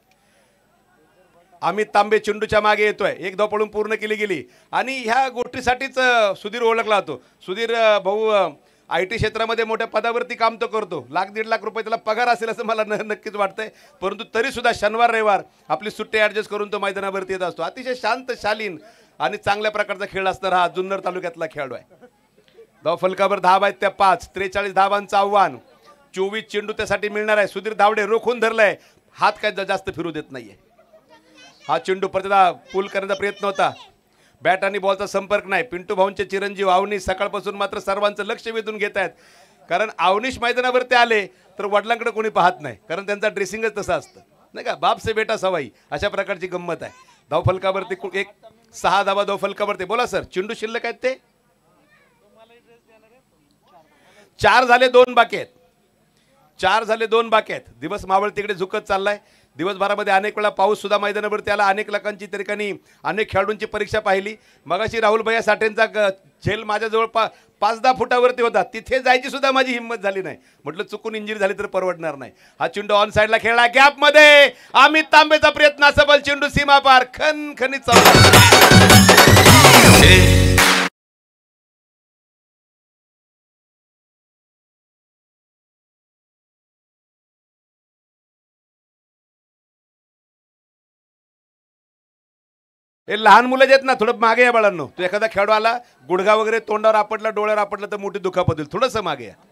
अमित तांबे चेंडूच्या मागे येतोय. एक धाव पडून पूर्ण केली गेली आणि ह्या गोष्टीसाठीच सुधीर ओळखला जातो. सुधीर भाऊ IT क्षेत्रामध्ये मोठ्या पदावरती काम तो करतो. 1,00,000-1.5 लाख रुपये त्याला पगार असेल असं मला नक्कीच वाटतंय. परंतु तरी सुद्धा शनिवार रविवार आपली सुट्टी ॲडजस्ट करून तो मैदानावरती येत असतो. अतिशय शांत शालीन आणि चांगल्या प्रकारचा खेळ असणारा हा जुन्नर तालुक्यातला खेळाडू आहे. धावफलकावर धावा आहेत त्या 5. 43 धावांचं आव्हान. 24 चेंडू त्यासाठी मिळणार आहे. सुधीर धावडे रोखून धरलाय. हात काय जास्त फिरू देत नाहीये. हा चेंडू प्रतिदा पूल करण्याचा प्रयत्न होता. बॅट आणि बॉलचा संपर्क नाही. पिंटू भाऊंचे चिरंजीव अवनीश सकाळपासून मात्र सर्वांचं लक्ष वेधून घेत आहेत कारण अवनीश मैदानावरती आले तर वडिलांकडे कोणी पाहत नाही कारण त्यांचा ड्रेसिंगच तसं असतं नाही का. बाप से बेटा सवाई अशा प्रकारची गंमत आहे. धावफलकावरती एक 6 धावा धावफलकावरती. बोला सर चेंडू शिल्लक आहेत ते 4 झाले 2 बाकी आहेत. 4 झाले 2 बाकी आहेत. दिवस मावळ तिकडे झुकत चाललाय. दिवसभरामध्ये अनेक वेळा पाऊस सुद्धा मैदानावरती आला. अनेक लोकांची ठिकाणी अनेक खेळाडूंची परीक्षा पाहिली. मगाशी राहुल भैया साठेंचा झेल माझ्याजवळ 5-10 फुटावरती होता. तिथे जायची सुद्धा माझी हिंमत झाली नाही. म्हटलं चुकून इंजुरी झाली तर परवडणार नाही. हा चेंडू ऑन साईडला खेळला गॅपमध्ये. अमित तांबेचा प्रयत्न सबल चेंडू सीमा पार खणखणीत चालू. हे लहान मुलं जे आहेत ना थोडं मागे या बाळांनो. तो एखादा खेळाडू आला गुडघा वगैरे तोंडावर आपटला डोळ्यावर आपटला तर मोठी दुखापत होईल. थोडंसं मागे या.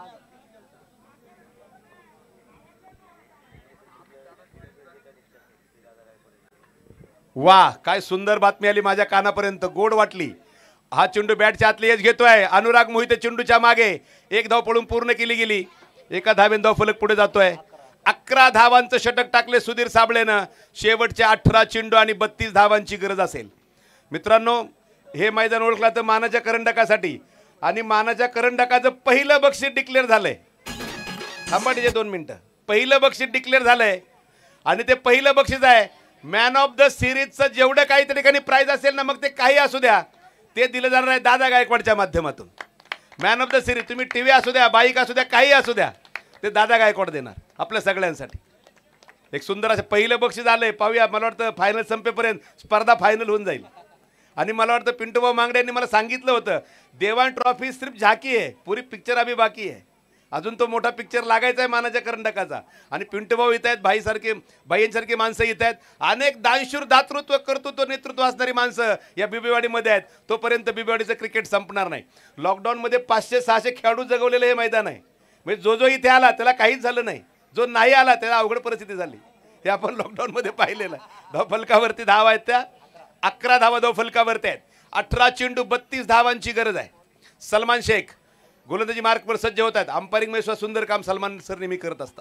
वा काय सुंदर बातमी आली माझ्या कानापर्यंत. गोड वाटली. हा चेंडू बॅटच्या आतली एज घेतोय. अनुराग मोहिते चेंडूच्या मागे. 1 धाव पडून पूर्ण केली गेली. एका धावेन धावफलक पुढे जातोय. 11 धावांचं षटक टाकले सुधीर साबळेनं. शेवटचे 18 चेंडू आणि 32 धावांची गरज असेल. मित्रांनो हे मैदान ओळखला तर मानाच्या करंडकासाठी आणि मानाच्या करंडकाचं पहिलं बक्षीस डिक्लेअर झालंय. थांबाटीचे 2 मिनिटं. पहिलं बक्षीस डिक्लेअर झालंय आणि ते पहिलं बक्षीस आहे मॅन ऑफ द सिरीजचं. जेवढं काही त्या ठिकाणी प्राइज असेल ना मग ते काही असू द्या ते दिलं जाणार आहे दादा गायकवाडच्या माध्यमातून. मॅन ऑफ द सिरीज तुम्ही टीव्ही असू द्या बाईक असू द्या काही असू द्या ते दादा गायकवाड देणार आपल्या सगळ्यांसाठी. एक सुंदर असं पहिलं बक्षीस आलंय. पाहूया. मला वाटतं फायनल संपेपर्यंत स्पर्धा फायनल होऊन जाईल. आणि मला वाटतं पिंटूभाऊ मांगडे यांनी मला सांगितलं होतं देवान ट्रॉफी सिर्फ झाकी आहे पुरी पिक्चर अभी बाकी आहे. अजून तो मोठा पिक्चर लागायचा आहे मानाच्या करंडकाचा. आणि पिंटूभाऊ येत आहेत. भाईंसारखी माणसं येत आहेत. अनेक दानशूर दातृत्व कर्तृत्व नेतृत्व असणारी माणसं या बिबेवाडीमध्ये आहेत. तोपर्यंत बिबेवाडीचं क्रिकेट संपणार नाही. लॉकडाऊनमध्ये 500-600 खेळाडू जगवलेलं हे मैदान आहे. म्हणजे जो इथे आला त्याला काहीच झालं नाही. जो नाही आला त्याला अवघड परिस्थिती झाली. हे आपण लॉकडाऊनमध्ये पाहिलेलं. धावफलकावरती धावा आहेत त्या 11 धावा धावफलकावरती आहेत. 18 चेंडू 32 धावांची गरज आहे. सलमान शेख गोलंदाजी मार्कवर सज्ज होत आहेत. अंपायरिंग मध्ये सुंदर काम सलमान सर नेहमी करत असतात.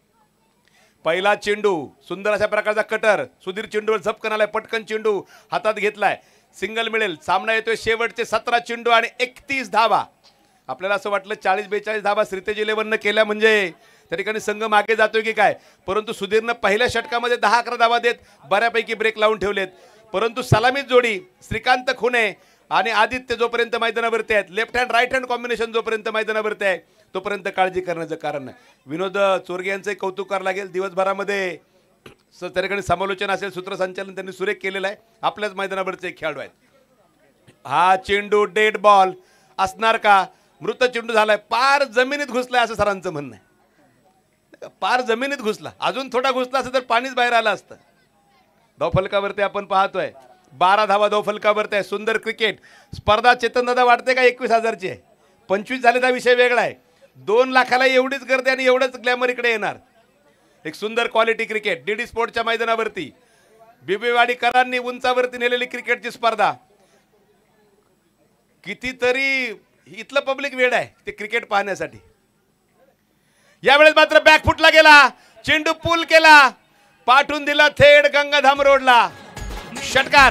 पहिला चेंडू सुंदर अशा प्रकारचा कटर. सुधीर चेंडूवर झपकन आलाय. पटकन चेंडू हातात घेतलाय. सिंगल मिळेल. सामना येतोय शेवटचे 17 चेंडू आणि 31 धावा. आपल्याला असं वाटलं 40-42 धावा श्रीतेज 11 केल्या म्हणजे त्या ठिकाणी संघ मागे जातोय की काय. परंतु सुधीरनं पहिल्या षटकामध्ये 10-11 धावा देत बऱ्यापैकी ब्रेक लावून ठेवलेत. परंतु सलामीत जोडी श्रीकांत खुने आणि आदित्य जोपर्यंत मैदानावरती आहेत left hand right hand combination जोपर्यंत मैदानावरती आहे तोपर्यंत काळजी करण्याचं कारण नाही. विनोद चोरगे यांचंही कौतुक करावं लागेल. दिवसभरामध्ये त्या ठिकाणी समालोचन असेल सूत्रसंचालन त्यांनी सुरेख केलेलं आहे. आपल्याच मैदानावरचे खेळाडू आहेत. हा चेंडू डेड बॉल असणार का. मृत चेंडू झालाय. पार जमिनीत घुसलाय असं सरांचं म्हणणं आहे. पार जमिनीत घुसला, अजून थोडा घुसला असता तर पाणीच बाहेर आलं असतं. धावफलकावरती आपण पाहतोय 12 धावा धावफलकावरती आहे. सुंदर क्रिकेट स्पर्धा. चेतनदादा वाटते का 21,000ची आहे? 25 झाले तर विषय वेगळा आहे. 2 लाखाला एवढीच गर्दी आणि एवढंच ग्लॅमर इकडे येणार. एक सुंदर क्वालिटी क्रिकेट डीडी स्पोर्टच्या मैदानावरती बिबेवाडीकरांनी उंचावरती नेलेली क्रिकेटची स्पर्धा. कितीतरी इथलं पब्लिक वेळ आहे ते क्रिकेट पाहण्यासाठी. यावेळेस मात्र बॅकफुटला गेला, चेंडू पूल केला, पाठवून दिला थेट गंगाधाम रोडला. षटकार.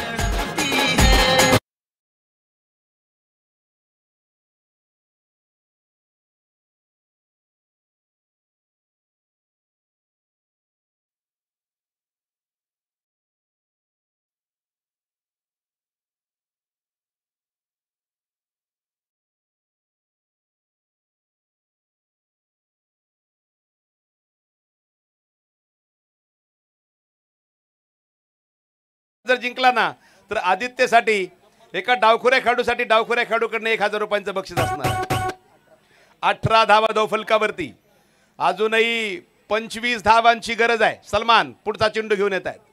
जर जिंकला ना तर आदित्यसाठी एका डावखुऱ्या खेळाडूसाठी डावखुऱ्या खेळाडूकडनं 1,000 रुपयांचं बक्षीस असणार. 18 धावा धावफलकावरती. अजूनही 25 धावांची गरज आहे. सलमान पुढचा चेंडू घेऊन येत आहेत.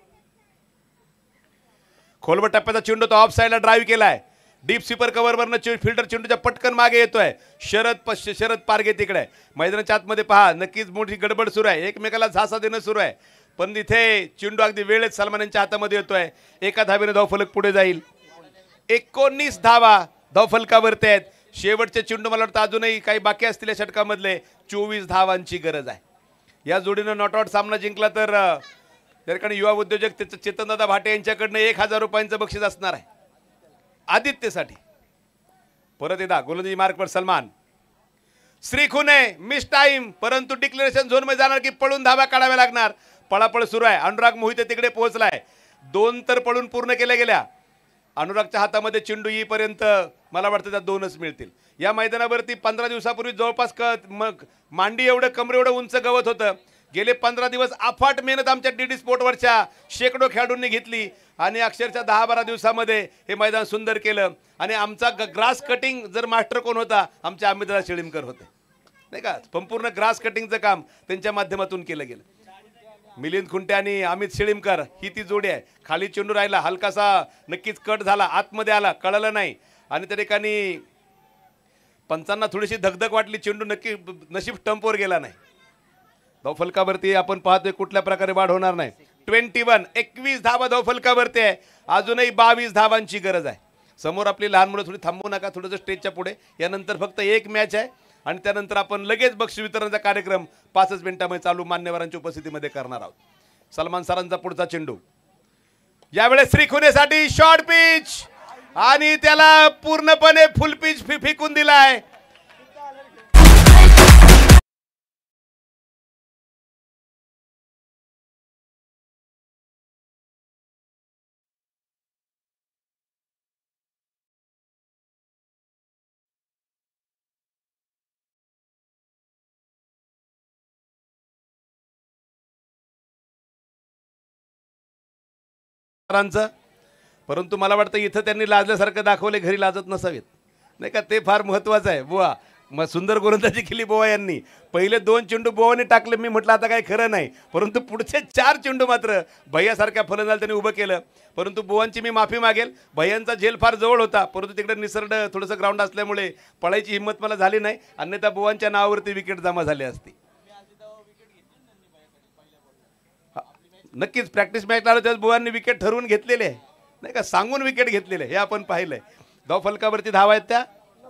खोलवर टप्प्याचा चेंडू तो ऑफ साईडला ड्राईव्ह केलाय. डीप स्वीपर कव्हरवरनं फिल्डर चेंडूच्या पटकन मागे येतोय. शरद पारगे तिकडे मैदानाच्या आतमध्ये पहा. नक्कीच मोठी गडबड सुरू आहे. एकमेकाला झासा देणं सुरू आहे. पण इथे चेंडू अगदी वेळेत सलमान यांच्या हातामध्ये येतोय. एका धावेने धावफलक पुढे जाईल. 19 धावा धावफलकावरती आहेत. शेवटचे चेंडू मला वाटतं अजूनही काही बाकी असतील या षटकामधले. 24 धावांची गरज आहे. या जोडीनं नॉट आउट सामना जिंकला तर त्या ठिकाणी युवा उद्योजक चेतनदादा भाटे यांच्याकडनं 1,000 रुपयांचं बक्षीस असणार आहे आदित्यसाठी. परत एकदा गोलंदाजी मार्कवर सलमान. श्रीखुने मिस टाइम, परंतु डिक्लेरेशन झोन मध्ये जाणार की पळून धावा काढाव्या लागणार. पळापळ सुरू आहे. अनुराग मोहिते तिकडे पोहोचलाय. 2 तर पळून पूर्ण केल्या गेल्या. अनुरागच्या हातामध्ये चेंडू येईपर्यंत मला वाटतं त्या 2च मिळतील. या मैदानावरती 15 दिवसापूर्वी जवळपास मांडी एवढं कमरे एवढं उंच गवत होतं. गेले 15 दिवस अफाट मेहनत आमच्या डीडी स्पोर्टवरच्या शेकडो खेळाडूंनी घेतली आणि अक्षरशः 10-12 दिवसामध्ये हे मैदान सुंदर केलं. आणि आमचा ग्रास कटिंग जर मास्टर कोण होता, आमचे अमितदादा शेळीमकर होते नाही का. संपूर्ण ग्रास कटिंगचं काम त्यांच्या माध्यमातून केलं गेलं. मिलिंद खुंटे आणि अमित शेळीमकर ही ती जोडी आहे. खाली चेंडू राहिला, हलकासा नक्कीच कट झाला, आतमध्ये आला, कळलं नाही. आणि त्या ठिकाणी पंचांना थोडीशी धगधग वाटली. चेंडू नक्की नशीब स्टंपवर गेला नाही. धावफलकावरती आपण पाहतोय कुठल्या प्रकारे वाढ होणार नाही. 21 धावा धावफलकावरती आहे. अजूनही 22 धावांची गरज आहे. समोर आपली लहान मुलं थोडी थांबू नका, थोडंसं स्टेजच्या पुढे. यानंतर फक्त एक मॅच आहे आणि त्यानंतर आपण लगेच बक्षीस वितरणाचा कार्यक्रम 5 मिनिटांमध्ये चालू मान्यवरांच्या उपस्थितीमध्ये करणार आहोत. सलमान सरांचा पुढचा चेंडू. यावेळेस श्रीखुनेसाठी शॉर्ट पिच आणि त्याला पूर्णपणे फुल पिच फेकून दिलाय. परंतु मला वाटतं इथं त्यांनी लाजल्यासारखं दाखवले, घरी लाजत नसावेत नाही का. ते फार महत्वाचं आहे. बुवा मग सुंदर गोलंदाजी केली बुवा यांनी. पहिले 2 चेंडू बुवाने टाकले. मी म्हटलं आता काही खरं नाही, परंतु पुढचे 4 चेंडू मात्र भैयासारख्या फलंदाज त्यांनी उभं केलं. परंतु बुवांची मी माफी मागेल. भैयांचा झेल फार जवळ होता, परंतु तिकडे निसर्ड थोडंसं ग्राउंड असल्यामुळे पळायची हिंमत मला झाली नाही. अन्यथा बुवांच्या नावावरती विकेट जमा झाली असती. नक्कीच प्रॅक्टिस मॅच आलो त्यावेळेस बुवांनी विकेट ठरवून घेतलेले आहे नाही का, सांगून विकेट घेतलेले हे आपण पाहिलंय. धावफलकावरती धावा आहेत त्या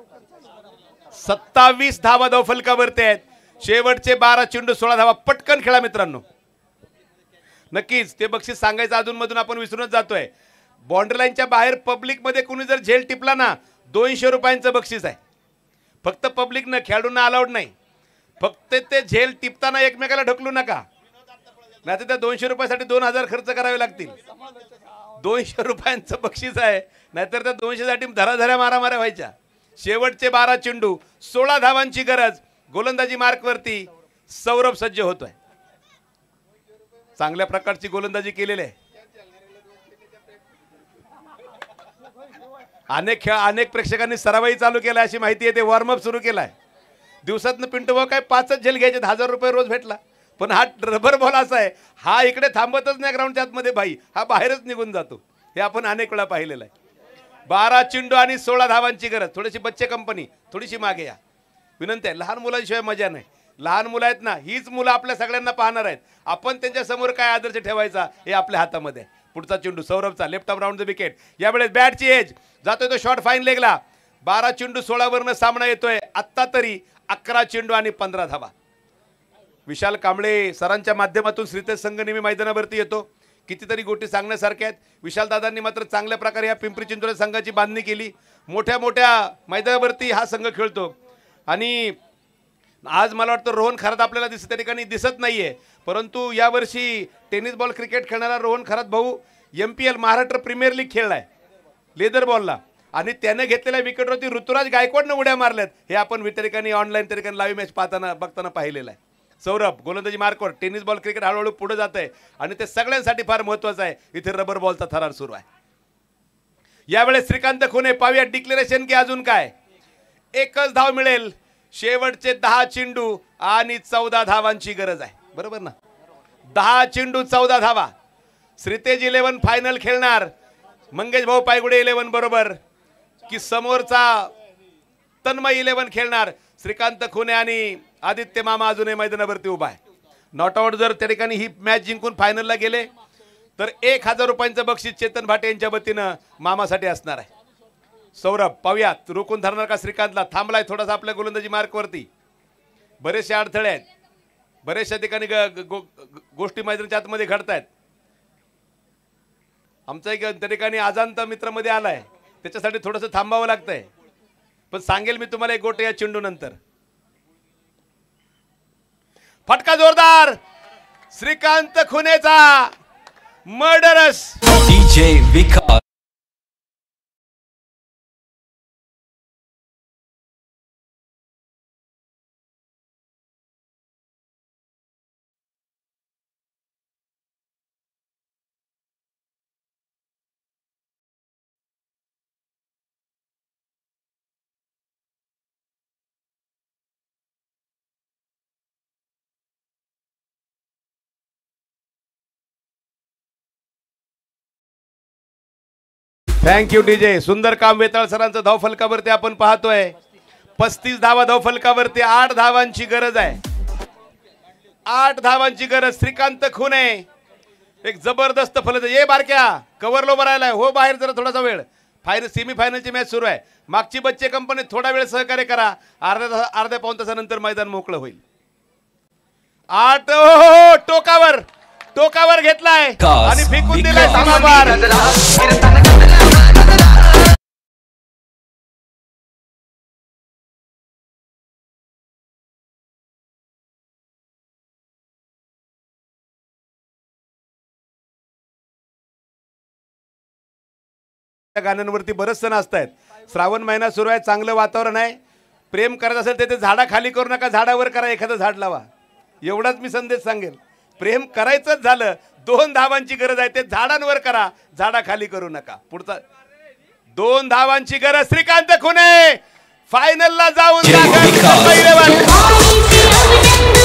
27 धावा धावफलकावरती आहेत. शेवटचे 12 चेंडू 16 धावा. पटकन खेळा मित्रांनो. नक्कीच ते बक्षीस सांगायचं अजून मधून आपण विसरूनच जातोय. बाउंड्री लाईनच्या बाहेर पब्लिक मध्ये कोणी जर झेल टिपला ना 200 रुपयांचं बक्षीस आहे. फक्त पब्लिक न, खेळाडूंना अलाउड नाही. फक्त ते झेल टिपताना एकमेकाला ढकलू नका, नाही तर त्या 200 रुपयासाठी 2000 खर्च करावे लागतील. 200 रुपयांचं बक्षीस आहे, नाहीतर त्या 200 साठी धराधऱ्या मारामाऱ्या व्हायच्या. शेवटचे 12 चेंडू 16 धावांची गरज. गोलंदाजी मार्कवरती सौरभ सज्ज होतोय. चांगल्या प्रकारची गोलंदाजी केलेली आहे. अनेक प्रेक्षकांनी सरावही चालू केला अशी माहिती आहे. ते वॉर्मअप सुरू केलाय. दिवसातनं पिंटू भाऊ काय 5च झेल घ्यायचे, 1000 रुपये रोज भेटला. पण हा रबर बॉल असा आहे, हा इकडे थांबतच नाही ग्राउंडच्या आतमध्ये भाई, हा बाहेरच निघून जातो. हे आपण अनेक वेळा पाहिलेलं आहे. 12 चेंडू आणि 16 धावांची गरज. थोडीशी बच्चे कंपनी, थोडीशी मागे या. विनंती आहे, लहान मुलांशिवाय मजा नाही. लहान मुलं आहेत ना, हीच मुलं आपल्या सगळ्यांना पाहणार आहेत. आपण त्यांच्या समोर काय आदर्श ठेवायचा हे आपल्या हातामध्ये आहे. पुढचा चेंडू सौरभचा, left arm round the wicket. यावेळेस बॅटची एज जातोय तो शॉट फाईन लेगला. 12 चेंडू 16 वरनं सामना येतोय. आत्ता तरी 11 चेंडू आणि 15 धावा. विशाल कांबळे सरांच्या माध्यमातून श्रीतेज संघ नेहमी मैदानावरती येतो. कितीतरी गोष्टी सांगण्यासारख्या आहेत. विशाल दादांनी मात्र चांगल्या प्रकारे या पिंपरी चिंचवड संघाची बांधणी केली. मोठ्या मोठ्या मैदानावरती हा संघ खेळतो. आणि आज मला वाटतं रोहन खरात आपल्याला त्या ठिकाणी दिसत नाहीये, परंतु यावर्षी टेनिस बॉल क्रिकेट खेळणारा रोहन खरात भाऊ MPL महाराष्ट्र प्रीमियर लीग खेळलाय लेदर बॉलला. आणि त्याने घेतलेल्या विकेटवरती ऋतुराज गायकवाडनं उड्या मारल्यात. हे आपण त्या ठिकाणी ऑनलाईन त्या ठिकाणी लाईव्ह मॅच बघताना पाहिलेलं आहे. सौरभ गोलंदाजी मार्कवर. टेनिस बॉल क्रिकेट हळूहळू पुढे जात आहे आणि ते सगळ्यांसाठी फार महत्त्वाचं आहे. इथे रबर बॉलचा थरार सुरू आहे. यावेळेस श्रीकांत खुने पाहूया डिक्लेरेशन की अजून काय. एकच धाव मिळेल. शेवटचे 10 चेंडू आणि 14 धावांची गरज आहे. बरोबर ना, 10 चेंडू 14 धावा. श्रीतेज 11 फायनल खेळणार. मंगेश भाऊ पायगुडे 11 बरोबर की समोरचा तन्मय 11 खेळणार. श्रीकांत खुने आणि आदित्य मामा अजूनही मैदानावरती उभा आहे. नॉट आउट जर त्या ठिकाणी ही मॅच जिंकून फायनलला गेले तर 1000 रुपयांचं बक्षीस चेतन भाटे यांच्या वतीनं मामासाठी असणार आहे. सौरभ पाहूयात रोखून धरणार का श्रीकांतला. थांबलाय थोडासा आपल्या गोलंदाजी मार्कवरती. बरेचसे अडथळे आहेत. बरेचशा ठिकाणी गोष्टी मैदानाच्या आतमध्ये घडत आहेत. आमचा एक त्या ठिकाणी अजांता मित्रामध्ये आलाय, त्याच्यासाठी थोडंसं थांबावं लागतंय. पण सांगेल मी तुम्हाला एक गोष्ट या चेंडू नंतर. फटका जोरदार श्रीकांत खुनेचा. Murderous DJ Vikas. Thank you DJ. सुंदर काम वेताळ सरांचं धावफलकावरती आपण पाहतोय. 35 धावा धावफलकावरती. 8 धावांची गरज आहे. 8 धावांची गरज. श्रीकांत खुने एक जबरदस्त फलंदाज. ये बारक्या कव्हरलो भरायला हो बाहेर जरा थोडासा वेळ. फायनल सेमीफायनलची मॅच सुरू आहे. मागची बच्चे कंपनी थोडा वेळ सहकार्य करा. अर्ध्या पाऊण तासानंतर मैदान मोकळं होईल. 8 टोकावर घेतलाय आणि फेकून दिलाय सीमापार. गाण्यांवरती बरेच सण असतात. श्रावण महिना सुरू आहे. चांगलं वातावरण आहे. प्रेम करत असेल ते झाडा खाली करू नका, झाडावर करा. एखादं झाड लावा. एवढाच मी संदेश सांगेल. प्रेम करायचंच झालं 2 धावांची गरज आहे. ते झाडांवर करा, झाडा खाली करू नका. पुढचा 2 धावांची गरज. श्रीकांत खुने फायनलला जाऊन